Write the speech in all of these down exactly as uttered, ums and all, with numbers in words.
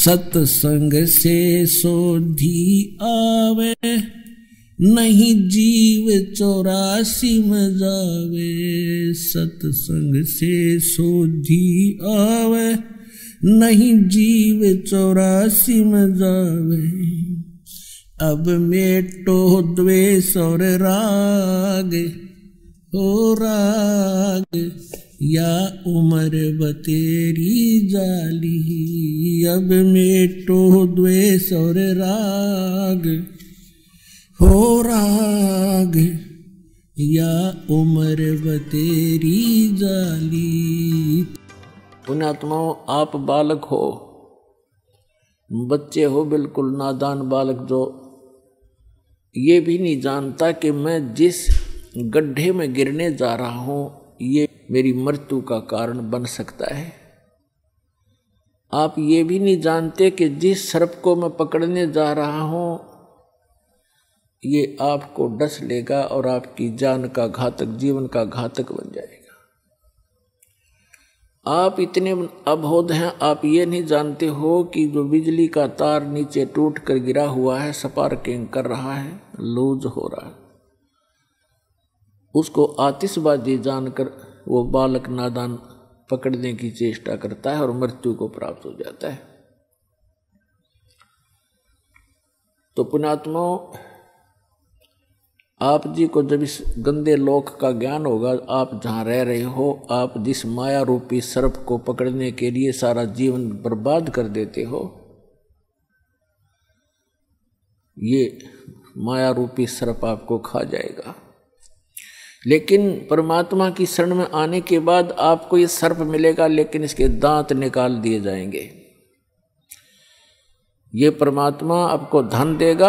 सत्संग से सोधी आवे, नहीं जीव चौरासी में जावे। सत्संग से सोधी आवे, नहीं जीव चौरासी में जावे। अब मेटो द्वेष और राग, हो राग या उम्र बतेरी जाली। अब मेटो द्वेष और राग, हो राग या उम्र बतेरी जाली। पुण्यात्माओं, आप बालक हो, बच्चे हो, बिल्कुल नादान बालक, जो ये भी नहीं जानता कि मैं जिस गड्ढे में गिरने जा रहा हूं ये मेरी मृत्यु का कारण बन सकता है। आप ये भी नहीं जानते कि जिस सर्प को मैं पकड़ने जा रहा हूं ये आपको डस लेगा और आपकी जान का घातक, जीवन का घातक बन जाएगा। आप इतने अबोध हैं, आप ये नहीं जानते हो कि जो बिजली का तार नीचे टूट कर गिरा हुआ है, स्पार्किंग कर रहा है, लूज हो रहा है, उसको आतिशबाजी जानकर वो बालक नादान पकड़ने की चेष्टा करता है और मृत्यु को प्राप्त हो जाता है। तो पुण्यात्माओं, आप जी को जब इस गंदे लोक का ज्ञान होगा, आप जहाँ रह रहे हो, आप जिस माया रूपी सर्प को पकड़ने के लिए सारा जीवन बर्बाद कर देते हो, ये माया रूपी सर्प आपको खा जाएगा। लेकिन परमात्मा की शरण में आने के बाद आपको ये सर्प मिलेगा, लेकिन इसके दांत निकाल दिए जाएंगे। ये परमात्मा आपको धन देगा,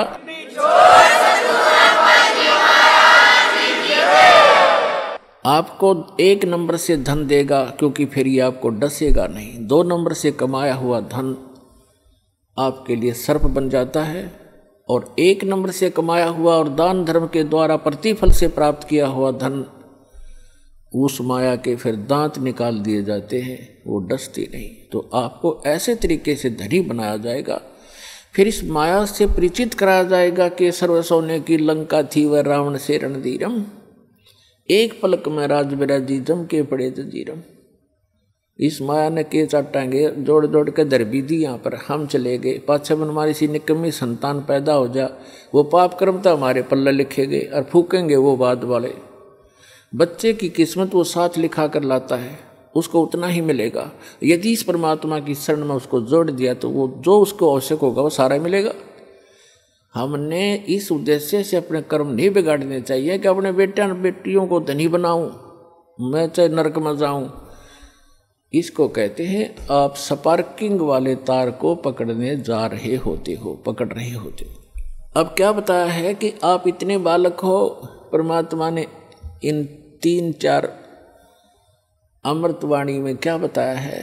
आपको एक नंबर से धन देगा, क्योंकि फिर ये आपको डसेगा नहीं। दो नंबर से कमाया हुआ धन आपके लिए सर्प बन जाता है, और एक नंबर से कमाया हुआ और दान धर्म के द्वारा प्रतिफल से प्राप्त किया हुआ धन, उस माया के फिर दांत निकाल दिए जाते हैं, वो डसती नहीं। तो आपको ऐसे तरीके से धनी बनाया जाएगा, फिर इस माया से परिचित कराया जाएगा कि सर्व सोने की लंका थी वह रावण से रणधीरम, एक पलक में राज बिराजी जम के पड़े जजीरम। इस माया ने के चाटांगे जोड़ जोड़ के दर भी दी, यहाँ पर हम चले गए, पाछे मन हमारी सी निकम्मी संतान पैदा हो जा, वो पाप कर्म तो हमारे पल्ले लिखे गए और फूकेंगे वो बाद वाले। बच्चे की किस्मत वो साथ लिखा कर लाता है, उसको उतना ही मिलेगा। यदि इस परमात्मा की शरण में उसको जोड़ दिया तो वो जो उसको आवश्यक होगा वो सारा मिलेगा। हमने इस उद्देश्य से अपने कर्म नहीं बिगाड़ने चाहिए कि अपने बेटे बेटियों को धनी बनाऊं, मैं चाहे नरक में जाऊं। इसको कहते हैं आप स्पार्किंग वाले तार को पकड़ने जा रहे होते हो, पकड़ रहे होते हो। अब क्या बताया है कि आप इतने बालक हो, परमात्मा ने इन तीन चार अमृतवाणी में क्या बताया है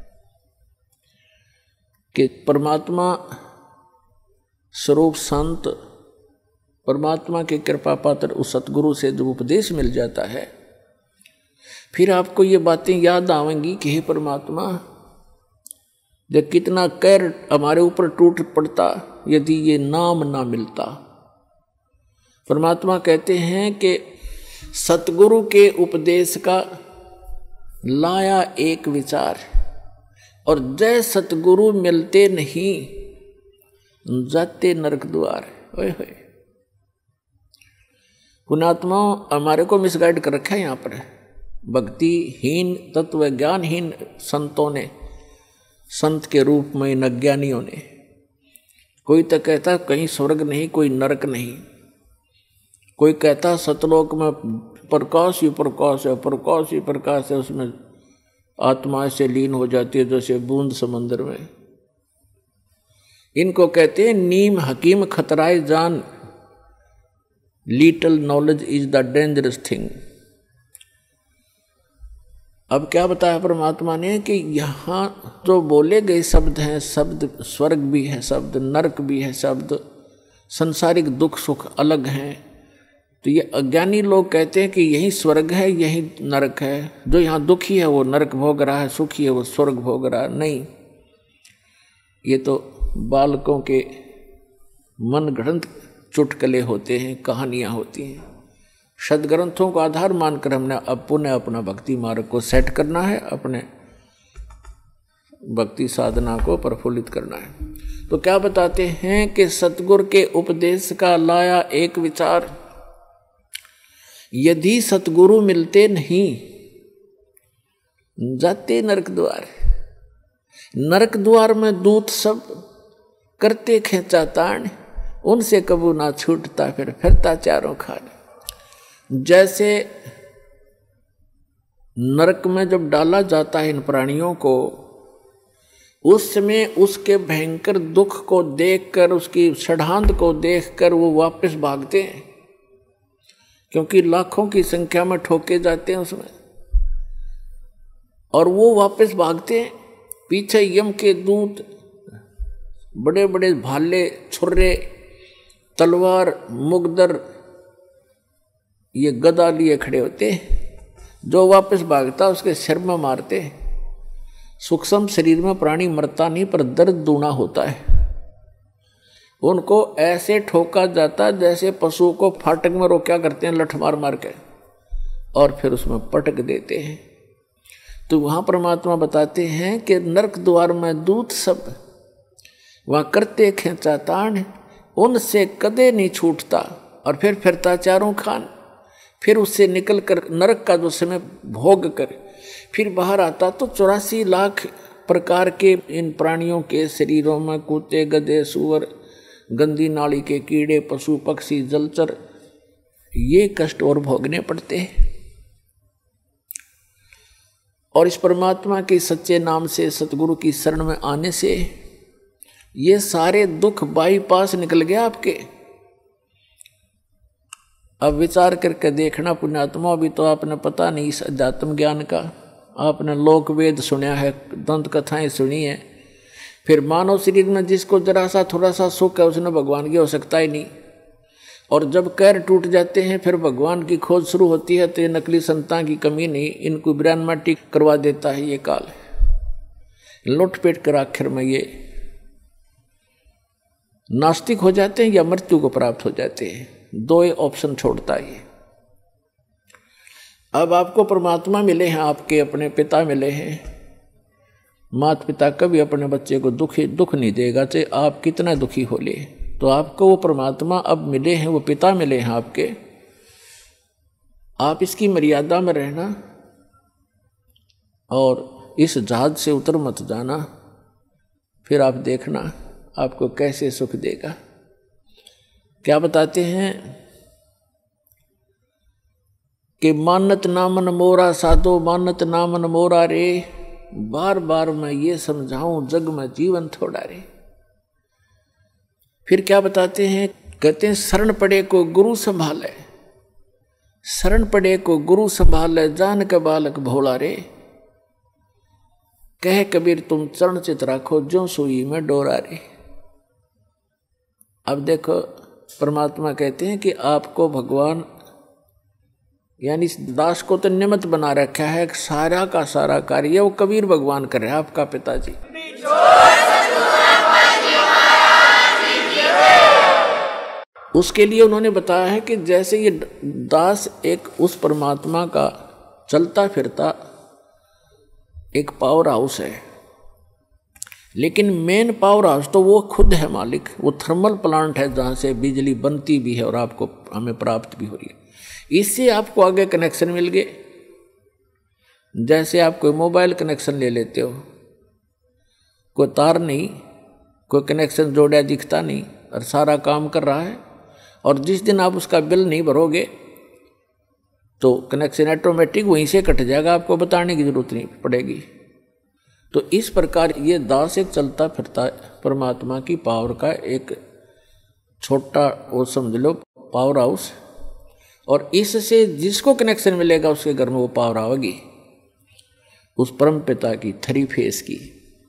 कि परमात्मा स्वरूप संत, परमात्मा की कृपा पात्र उस सतगुरु से जब उपदेश मिल जाता है, फिर आपको ये बातें याद आवेंगी कि हे परमात्मा, जब कितना कहर हमारे ऊपर टूट पड़ता यदि ये नाम ना मिलता। परमात्मा कहते हैं कि सतगुरु के उपदेश का लाया एक विचार, और जय सतगुरु मिलते नहीं जाते नरक द्वार। ओए होए, पुण्यात्माओं, हमारे को मिसगाइड कर रखा है यहाँ पर। भक्तिहीन तत्व ज्ञानहीन संतों ने, संत के रूप में इन अज्ञानियों ने, कोई तो कहता कहीं स्वर्ग नहीं कोई नरक नहीं, कोई कहता सतलोक में प्रकाश ही प्रकाश है, प्रकाश ही प्रकाश है, उसमें आत्मा से लीन हो जाती है जैसे बूंद समंदर में। इनको कहते हैं नीम हकीम खतराए जान, little knowledge is the dangerous thing. अब क्या बताया परमात्मा ने कि यहाँ जो बोले गए शब्द हैं, शब्द स्वर्ग भी है, शब्द नरक भी है, शब्द संसारिक दुख सुख अलग हैं। तो ये अज्ञानी लोग कहते हैं कि यही स्वर्ग है यही नरक है, जो यहाँ दुखी है वो नरक भोग रहा है, सुखी है वो स्वर्ग भोग रहा है। नहीं, ये तो बालकों के मनगढ़ंत चुटकुले होते हैं, कहानियाँ होती हैं। सदग्रंथों को आधार मानकर हमने अब पुनः अपना भक्ति मार्ग को सेट करना है, अपने भक्ति साधना को प्रफुल्लित करना है। तो क्या बताते हैं कि सतगुरु के उपदेश का लाया एक विचार, यदि सतगुरु मिलते नहीं जाते नरक द्वार, नरक द्वार में दूत सब करते खेचा ताण, उनसे कबू ना छूटता फिर फिरता चारों खान। जैसे नरक में जब डाला जाता है इन प्राणियों को, उस समय उसके भयंकर दुख को देखकर, उसकी षड्हांत को देखकर वो वापस भागते हैं, क्योंकि लाखों की संख्या में ठोके जाते हैं उसमें, और वो वापस भागते हैं। पीछे यम के दूत बड़े बड़े भाले, छुर्रे, तलवार, मुगदर, ये गदा लिए खड़े होते हैं। जो वापस भागता उसके सिर में मारते हैं। सूक्ष्म शरीर में प्राणी मरता नहीं, पर दर्द दूना होता है। उनको ऐसे ठोका जाता जैसे पशु को फाटक में रोका करते हैं लठ मार मार के, और फिर उसमें पटक देते हैं। तो वहाँ परमात्मा बताते हैं कि नरक द्वार में दूत सब वहाँ करते खेचा ताण, उनसे कदे नहीं छूटता, और फिर फिरता चारों खान। फिर उससे निकल कर नरक का जो समय भोग कर फिर बाहर आता तो चौरासी लाख प्रकार के इन प्राणियों के शरीरों में कुत्ते, गधे, सूअर, गंदी नाली के कीड़े, पशु पक्षी, जलचर, ये कष्ट और भोगने पड़ते हैं। और इस परमात्मा के सच्चे नाम से, सतगुरु की शरण में आने से ये सारे दुख बाईपास निकल गया आपके। अब विचार करके देखना पुण्यात्मा, भी तो आपने पता नहीं इस अध्यात्म ज्ञान का, आपने लोक वेद सुना है, दंत कथाएं सुनी है, फिर मानव शरीर में जिसको जरा सा थोड़ा सा सुख है उसने भगवान की हो सकता ही नहीं। और जब कैर टूट जाते हैं फिर भगवान की खोज शुरू होती है, तो ये नकली संतान की कमी नहीं, इनको ब्रान माटी करवा देता है ये काल। लुटपेट कर आखिर में ये नास्तिक हो जाते हैं या मृत्यु को प्राप्त हो जाते हैं। दो ऑप्शन छोड़ता है। अब आपको परमात्मा मिले हैं, आपके अपने पिता मिले हैं। माता पिता कभी अपने बच्चे को दुखी दुख नहीं देगा, चाहे आप कितना दुखी हो ले। तो आपको वो परमात्मा अब मिले हैं, वो पिता मिले हैं आपके। आप इसकी मर्यादा में रहना और इस जहाज से उतर मत जाना, फिर आप देखना आपको कैसे सुख देगा। क्या बताते हैं कि मानत नामन मोरा साधो, मानत नामन मोरा रे, बार बार मैं ये समझाऊं जग में जीवन थोड़ा रे। फिर क्या बताते हैं, कहते हैं शरण पड़े को गुरु संभाले, शरण पड़े को गुरु संभाले, जान के बालक भोला रे। कह कबीर तुम चरण चित राखो, जो सुई में डोरा रे। अब देखो परमात्मा कहते हैं कि आपको भगवान यानी दास को तो निमित्त बना रखा है, सारा का सारा कार्य वो कबीर भगवान कर रहे हैं, आपका पिताजी। उसके लिए उन्होंने बताया है कि जैसे ये दास एक उस परमात्मा का चलता फिरता एक पावर हाउस है, लेकिन मेन पावर हाउस तो वो खुद है मालिक। वो थर्मल प्लांट है जहाँ से बिजली बनती भी है और आपको हमें प्राप्त भी हो रही है। इससे आपको आगे कनेक्शन मिल गए। जैसे आप कोई मोबाइल कनेक्शन ले लेते हो, कोई तार नहीं, कोई कनेक्शन जोड़ा दिखता नहीं और सारा काम कर रहा है, और जिस दिन आप उसका बिल नहीं भरोगे तो कनेक्शन ऑटोमेटिक वहीं से कट जाएगा, आपको बताने की जरूरत नहीं पड़ेगी। तो इस प्रकार ये दास एक चलता फिरता परमात्मा की पावर का एक छोटा वो समझ लो पावर हाउस, और इससे जिसको कनेक्शन मिलेगा उसके घर में वो पावर आएगी, उस परम पिता की थ्री फेस की।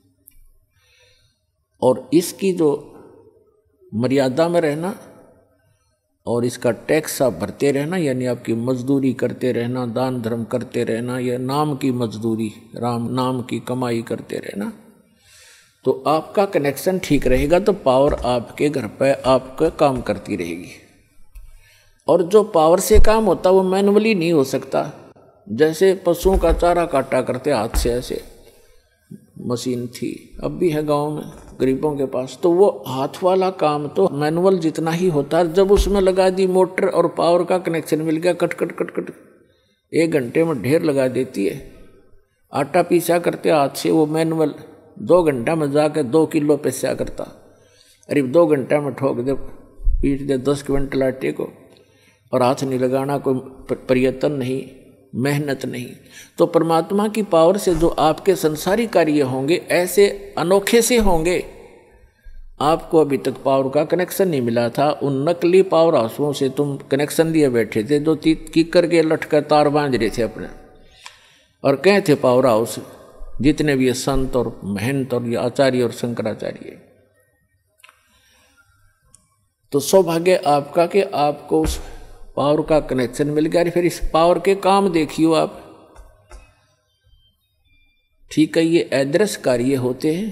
और इसकी जो मर्यादा में रहना और इसका टैक्स आप भरते रहना, यानी आपकी मजदूरी करते रहना, दान धर्म करते रहना, या नाम की मजदूरी, राम नाम की कमाई करते रहना, तो तो आपका कनेक्शन ठीक रहेगा तो पावर आपके घर पे आपका काम करती रहेगी। और जो पावर से काम होता वो मैनुअली नहीं हो सकता। जैसे पशुओं का चारा काटा करते हाथ से, ऐसे मशीन थी, अब भी है गांव में गरीबों के पास, तो वो हाथ वाला काम तो मैनुअल जितना ही होता है। जब उसमें लगा दी मोटर और पावर का कनेक्शन मिल गया, कट कट कट कट एक घंटे में ढेर लगा देती है। आटा पीसा करते हाथ से, वो मैनुअल दो घंटा में जाकर दो किलो पिसा करता, अरे दो घंटा में ठोक दे पीट दे दस क्विंटल आटे को, और हाथ नहीं लगाना, कोई प्रयत्न नहीं, मेहनत नहीं। तो परमात्मा की पावर से जो आपके संसारी कार्य होंगे ऐसे अनोखे से होंगे। आपको अभी तक पावर का कनेक्शन नहीं मिला था, उन नकली पावर हाउसों से तुम कनेक्शन लिए बैठे थे, जो कीकर के लटकर तार बांध रहे थे अपने, और कहे थे पावर हाउस जितने भी संत और महंत और आचार्य और शंकराचार्य। तो सौभाग्य आपका कि आपको उस पावर का कनेक्शन मिल गया। फिर इस पावर के काम देखियो आप, ठीक है, ये अदृश्य कार्य होते हैं।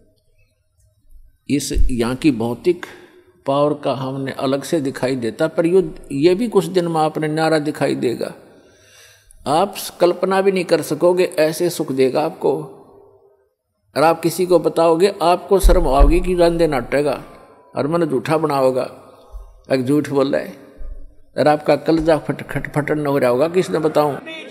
इस यहाँ की भौतिक पावर का हमने अलग से दिखाई देता, पर यो ये भी कुछ दिन में आपने न्यारा दिखाई देगा। आप कल्पना भी नहीं कर सकोगे ऐसे सुख देगा आपको। और आप किसी को बताओगे आपको शर्म आओगी कि गंदे नाटेगा और मन झूठा बनाओगा, एक झूठ बोल रहा है, और आपका कलजा फट खट फटन न हो रहा होगा, किसने बताऊं।